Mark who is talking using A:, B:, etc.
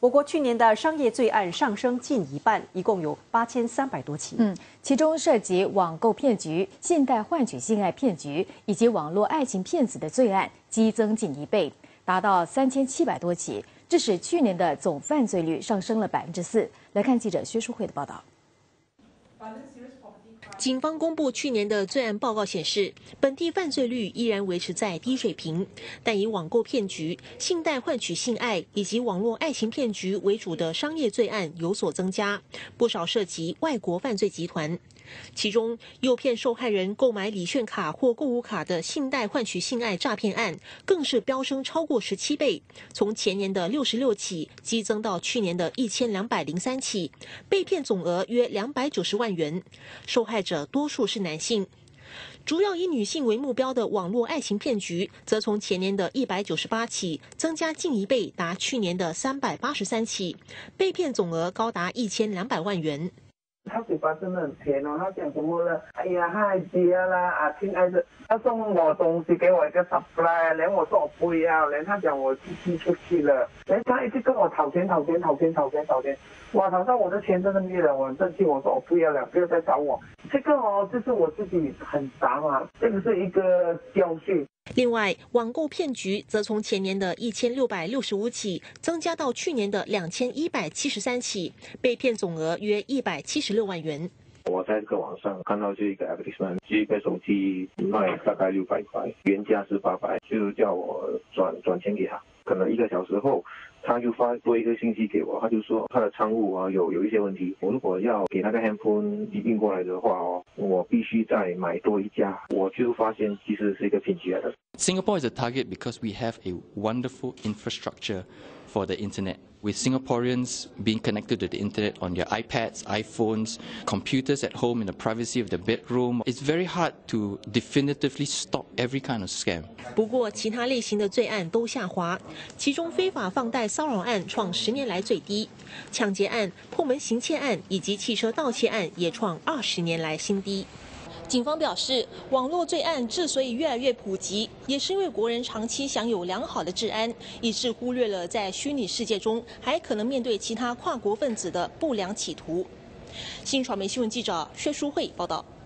A: 我国去年的商业罪案上升近一半，一共有8300多起。
B: 其中涉及网购骗局、信贷换取性爱骗局以及网络爱情骗子的罪案激增近1倍，达到3700多起，致使去年的总犯罪率上升了4%。来看记者薛淑慧的报道。
C: 警方公布去年的罪案报告显示，本地犯罪率依然维持在低水平，但以网购骗局、信贷换取性爱以及网络爱情骗局为主的商业罪案有所增加，不少涉及外国犯罪集团。其中，诱骗受害人购买礼券卡或购物卡的信贷换取性爱诈骗案，更是飙升超过17倍，从前年的66起激增到去年的1203起，被骗总额约290万元，受害者多数是男性。主要以女性为目标的网络爱情骗局，则从前年的198起增加近1倍，达去年的383起，被骗总额高达1200万元。
D: 他嘴巴真的很甜哦，他讲什么呢？哎呀，嗨姐啦，亲爱的，他送我东西，给我一个 surprise， 连我说我不要，连他讲我寄出去了，连他一直跟我讨钱。哇，讨到我的钱真的没了，我很生气，我说我不要了，不要再找我。这个就是我自己很傻嘛，这个是一个教训。
C: 另外，网购骗局则从前年的1665起增加到去年的2173起，被骗总额约176万元。
E: 我在这个网上看到这一个 advertisement， 这一个手机卖大概600块，原价是800，就叫我转钱给他。可能1个小时后，他就发多一个信息给我，他就说他的仓务有一些问题，我如果要给那个 handphone 运过来的话我必须再买多一家，我就发现其实是一个骗局来的。
F: Singapore is a target because we have a wonderful infrastructure for the internet, with Singaporeans being connected to the internet on their iPads, iPhones, computers at home in the privacy of their bedroom. It's very hard to definitively stop every kind of scam.
C: 不过，其他类型的罪案都下滑，其中非法放贷骚扰案创10年来最低，抢劫案、破门行窃案以及汽车盗窃案也创20年来新低。 警方表示，网络罪案之所以越来越普及，也是因为国人长期享有良好的治安，以致忽略了在虚拟世界中还可能面对其他跨国分子的不良企图。新传媒新闻记者薛淑慧报道。